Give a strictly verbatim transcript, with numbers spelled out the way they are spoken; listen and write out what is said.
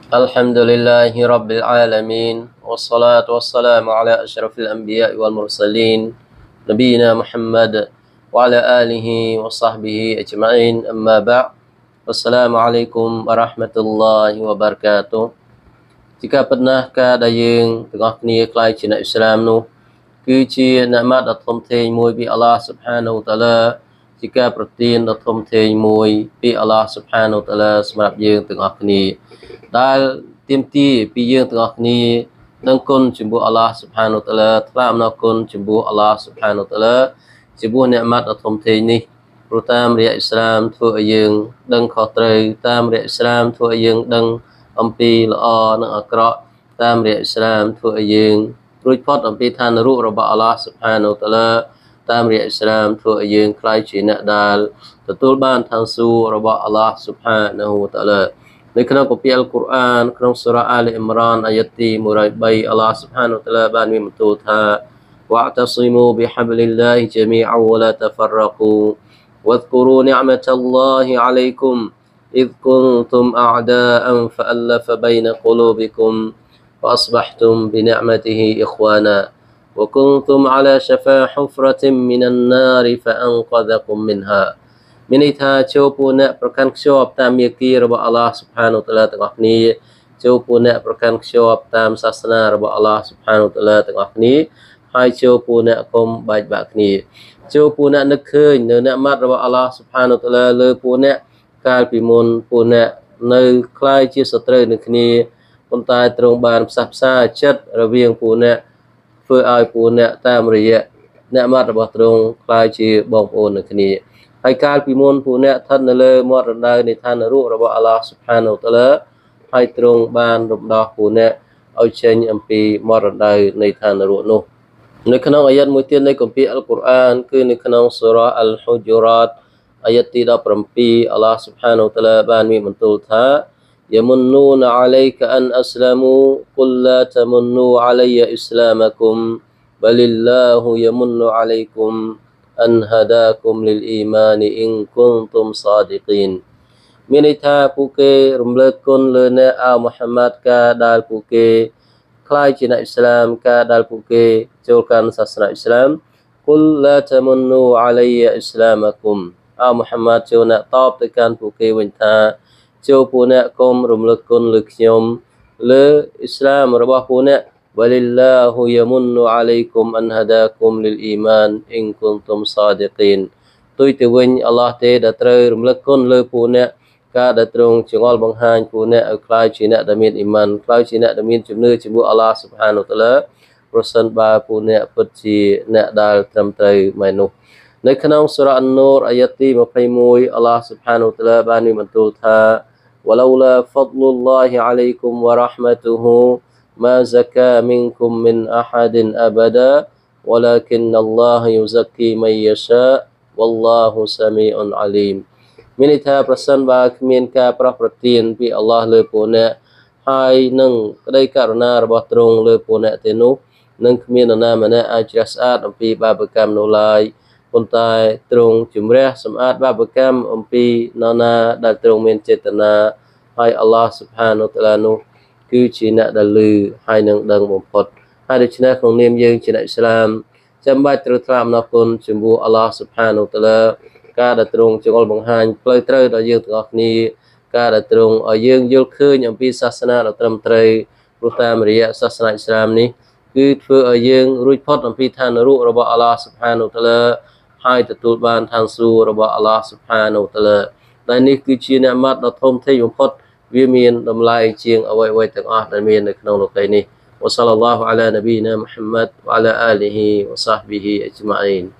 الحمد لله رب العالمين والصلاة والسلام على أشرف الأنبياء والمرسلين نبينا محمد وعلى آله وصحبه أجمعين أما بعد السلام عليكم ورحمة الله وبركاته ជាការពិតណាស់ការដែលយើងទាំងអស់គ្នាខ្លាយជាអ្នកអ៊ីស្លាមនោះគឺជានិម្មតដ៏ធំធេងមួយពីអល់ឡោះ Subhanahu wa Ta'ala ជាការប្រទានដ៏ធំធេងមួយពីអល់ឡោះ Subhanahu wa Ta'ala សម្រាប់យើងទាំងអស់គ្នាដែលទាមទារពីយើងទាំងអស់គ្នាដឹងគុណចំពោះអល់ឡោះ Subhanahu wa Ta'ala ថ្លែងអំណរគុណចំពោះអល់ឡោះ Subhanahu wa Ta'ala ចំពោះនិម្មតដ៏ធំធេងនេះព្រោះតាមរយៈអ៊ីស្លាមធ្វើឲ្យយើងដឹងខុសត្រូវតាមរយៈអ៊ីស្លាមធ្វើឲ្យយើងដឹងអំពីល្អនិងអាក្រក់តាមរយៈអ៊ីស្លាមធ្វើឲ្យយើងរួចផុតអំពីឋាននរករបស់អល់ឡោះ Subhanahu wa Ta'ala តាមរយៈអ៊ីស្លាមធ្វើឲ្យយើងក្លាយជាអ្នកដែលទទួលបានឋានសួគ៌របស់អល់ឡោះ Subhanahu wa Ta'ala នៅក្នុងគម្ពីរអល់កុរអានក្នុងសូរ៉ាអាលីអ៊ីមរ៉ានអាយ៉ាតទីមួយរយបីអល់ឡោះ Subhanahu wa Ta'ala បានមានបន្ទូលថា واعتصموا بحبل الله جميعا ولا تفرقوا واذكروا نعمة الله عليكم إذ كنتم أعداء فألف بين قلوبكم فأصبحتم بنعمته إخوانا وكنتم على شفا حفرة من النار فأنقذكم منها មានន័យថាចូលពួកអ្នកប្រកាន់ខ្ជាប់តាមមាគ៌ារបស់អល់ឡោះ Subhanahu wa Ta'ala ទាំងអស់គ្នាចូលពួកអ្នកប្រកាន់ខ្ជាប់តាមសាសនារបស់អល់ឡោះ Subhanahu wa Ta'ala ទាំងអស់គ្នាហើយចូលពួកអ្នកកុំបែកបាក់គ្នាចូលពួកអ្នកនឹកឃើញនៅនិម្មតរបស់អល់ឡោះ Subhanahu wa Ta'ala លើពួកអ្នកកាលពីមុនពួកអ្នកនៅខ្លាយជាសត្រូវនឹងគ្នាប៉ុន្តែទ្រង់បានផ្សះផ្សាចិត្តរវាងពួកអ្នកធ្វើឲ្យពួកអ្នកតាមរយៈនិម្មតរបស់ទ្រង់ខ្លាយជាបងប្អូននឹងគ្នាហើយកាលពីមុនពួកអ្នកស្ថិតនៅលើមាត់រណ្ដៅនៃឋាននរករបស់អល់ឡោះ Subhanahu wa Ta'ala ហើយទ្រង់បានរំដោះពួកអ្នកឲ្យចេញអំពីមាត់រណ្ដៅនៃឋាននរកនោះនៅក្នុងអាយ៉ាតមួយទៀតនៃគម្ពីរអល់កុរអានគឺនៅក្នុងសូរ៉ាអល់ហ៊ូជរ៉ាតអាយ៉ាតទីដប់ប្រាំពីរអល់ឡោះ Subhanahu wa Ta'ala បានមានបន្ទូលថា يمنون عليك أن أسلموا قل لا تمنوا علي إسلامكم بل الله يمن عليكم أن هداكم للإيمان إن كنتم صادقين មានន័យថាពួកគេរំលើកគុណលើអ្នកអោមូហាម៉ាត់ការដែលពួកគេខ្លាយជាអ្នកអ៊ីស្លាមការដែលពួកគេចូលកាន់សាសនាអ៊ីស្លាម قل لا تمنوا علي إسلامكم អោមូហាម៉ាត់ចូលអ្នកតបទៅកាន់ពួកគេវិញថាចូលពួកអ្នកកុំរំលឹកគុណលើខ្ញុំលើអ៊ីស្លាមរបស់ពួកអ្នក ولله يمن عليكم أن هداكم للإيمان إن كنتم صادقين ទុយទៅវិញអល់ឡោះទេដែលត្រូវរំលឹកគុណលើពួកអ្នកការដែលទ្រង់ចងល់បង្ហាញពួកអ្នកឲ្យក្លាយជាអ្នកដែលមានអ៊ីម៉ានក្លាយជាអ្នកដែលមានជំនឿជាមួយអល់ឡោះ Subhanahu wa Ta'ala ប្រសិនបើពួកអ្នកពិតជាអ្នកដែលត្រឹមត្រូវមែននោះនៅក្នុងសូរ៉ាអននូរអាយ៉ាតទីยี่สิบเอ็ดអល់ឡោះ Subhanahu wa Ta'ala បានមានបន្ទូលថា ولولا فضل الله عليكم ورحمته ما زكى منكم من أحد أبدا ولكن الله يزكي من يشاء والله سميع عليم មានន័យថាប្រសិនបើគ្មានការប្រោះប្រទានពីអល់ឡោះលើពួកអ្នកហើយនឹងក្តីករុណារបស់ទ្រង់លើពួកអ្នកទេនោះនឹងគ្មាននរណាម្នាក់អាចជ្រះស្អាតអំពីបាបកម្មនោះឡើយប៉ុន្តែទ្រង់ជំរះសម្អាតបាបកម្មអំពីនរណាដែលទ្រង់មានចេតនាហើយអល់ឡោះ Subhanahu wa Ta'ala នោះគឺជាអ្នកដែលឮហើយនឹងដឹងបំផុតហើយដូច្នេះក្នុងនាមយើងជាអ្នកអ៊ីស្លាមចាំបាច់ត្រូវថ្លែងអំណរគុណចំពោះអល់ឡោះ Subhanahu wa Ta'ala ការដែលទ្រង់ចងល់បង្ហាញផ្លូវត្រូវដល់យើងទាំងអស់គ្នាការដែលទ្រង់ឲ្យយើងយល់ឃើញអំពីសាសនាដ៏ត្រឹមត្រូវព្រោះតាមរយៈសាសនាអ៊ីស្លាមនេះគឺធ្វើឲ្យយើងរួចផុតអំពីឋាននរករបស់អល់ឡោះ Subhanahu wa Ta'ala ហើយទទួលបានឋានសួគ៌របស់អល់ឡោះ Subhanahu wa Ta'ala ដែលនេះគឺជានិម្មតដ៏ធំធេងបំផុតវាមានតម្លៃជាងអ្វីៗទាំងអស់ដែលមាននៅក្នុងលោកនេះ وصلى الله على نبينا محمد وعلى آله وصحبه أجمعين